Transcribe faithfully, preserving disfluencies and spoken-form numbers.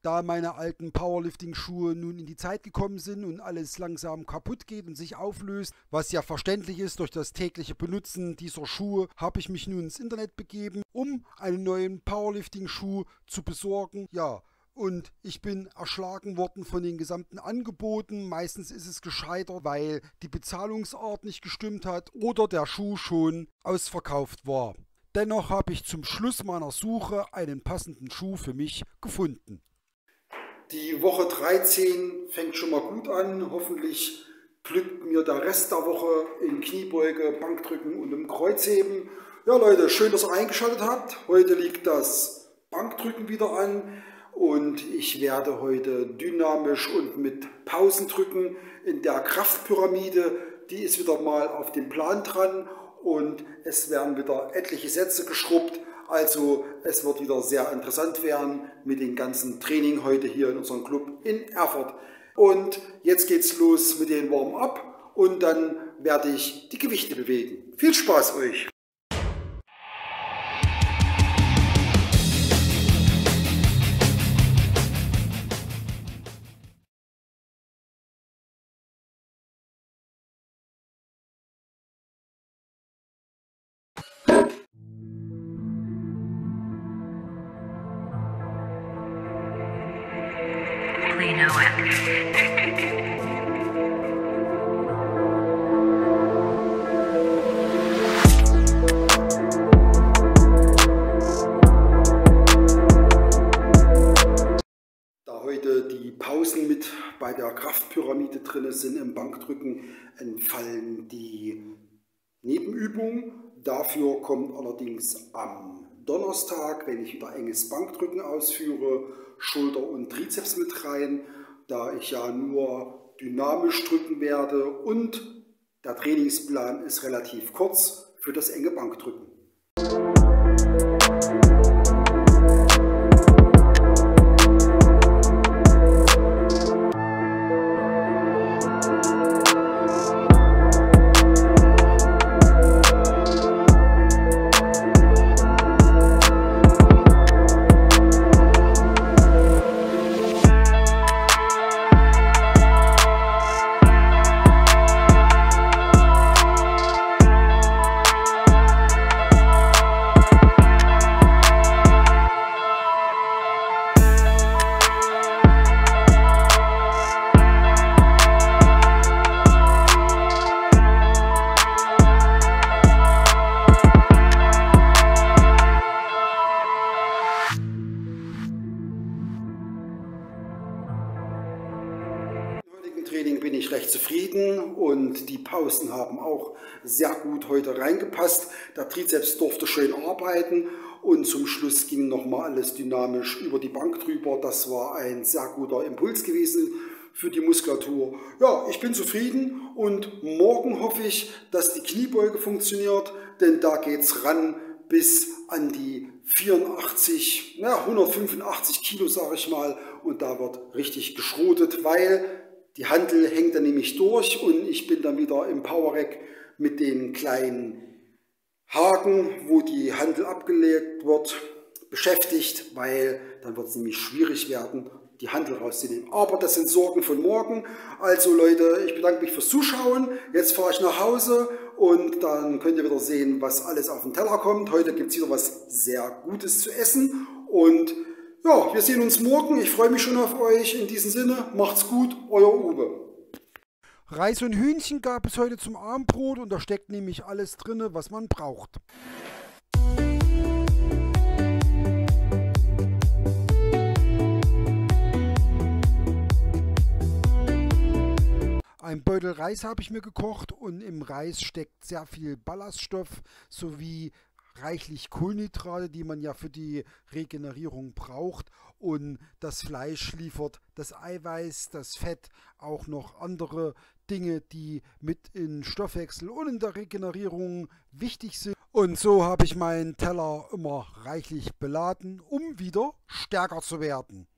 da meine alten Powerlifting-Schuhe nun in die Zeit gekommen sind und alles langsam kaputt geht und sich auflöst, was ja verständlich ist durch das tägliche Benutzen dieser Schuhe, habe ich mich nun ins Internet begeben, um einen neuen Powerlifting-Schuh zu besorgen. Ja, und ich bin erschlagen worden von den gesamten Angeboten. Meistens ist es gescheitert, weil die Bezahlungsart nicht gestimmt hat oder der Schuh schon ausverkauft war. Dennoch habe ich zum Schluss meiner Suche einen passenden Schuh für mich gefunden. Die Woche dreizehn fängt schon mal gut an. Hoffentlich glückt mir der Rest der Woche in Kniebeuge, Bankdrücken und im Kreuzheben. Ja Leute, schön, dass ihr eingeschaltet habt. Heute liegt das Bankdrücken wieder an. Und ich werde heute dynamisch und mit Pausen drücken in der Kraftpyramide. Die ist wieder mal auf dem Plan dran und es werden wieder etliche Sätze geschrubbt. Also es wird wieder sehr interessant werden mit dem ganzen Training heute hier in unserem Club in Erfurt. Und jetzt geht's los mit dem Warm-up und dann werde ich die Gewichte bewegen. Viel Spaß euch! We know it. Da heute die Pausen mit bei der Kraftpyramide drin sind im Bankdrücken, entfallen die Nebenübungen. Dafür kommt allerdings am Donnerstag, wenn ich wieder enges Bankdrücken ausführe, Schulter und Trizeps mit rein, da ich ja nur dynamisch drücken werde und der Trainingsplan ist relativ kurz für das enge Bankdrücken. Training bin ich recht zufrieden und die Pausen haben auch sehr gut heute reingepasst. Der Trizeps durfte schön arbeiten und zum Schluss ging nochmal alles dynamisch über die Bank drüber. Das war ein sehr guter Impuls gewesen für die Muskulatur. Ja, ich bin zufrieden und morgen hoffe ich, dass die Kniebeuge funktioniert, denn da geht es ran bis an die vierundachtzig, ja, hundertfünfundachtzig Kilo sage ich mal, und da wird richtig geschrotet, weil die Hantel hängt dann nämlich durch und ich bin dann wieder im Power Rack mit den kleinen Haken, wo die Hantel abgelegt wird, beschäftigt, weil dann wird es nämlich schwierig werden, die Hantel rauszunehmen. Aber das sind Sorgen von morgen. Also Leute, ich bedanke mich fürs Zuschauen. Jetzt fahre ich nach Hause und dann könnt ihr wieder sehen, was alles auf den Teller kommt. Heute gibt es wieder was sehr Gutes zu essen und ja, wir sehen uns morgen. Ich freue mich schon auf euch. In diesem Sinne, macht's gut, euer Uwe. Reis und Hühnchen gab es heute zum Abendbrot und da steckt nämlich alles drin, was man braucht. Ein Beutel Reis habe ich mir gekocht und im Reis steckt sehr viel Ballaststoff sowie reichlich Kohlenhydrate, die man ja für die Regenerierung braucht, und das Fleisch liefert das Eiweiß, das Fett, auch noch andere Dinge, die mit in Stoffwechsel und in der Regenerierung wichtig sind. Und so habe ich meinen Teller immer reichlich beladen, um wieder stärker zu werden.